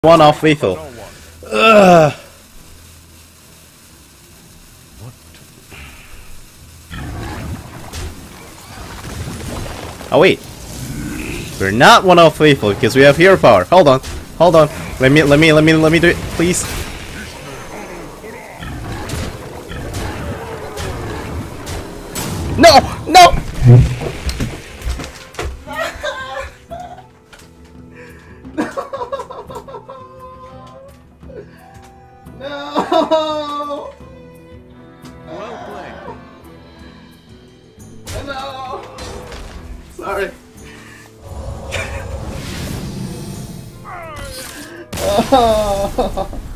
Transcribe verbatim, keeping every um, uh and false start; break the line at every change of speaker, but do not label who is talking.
One off lethal. Ugh. Oh wait, we're not one off lethal because we have hero power. Hold on, hold on. Let me, let me, let me, let me do it, please. No, no. No! Well played. No! Sorry. Oh.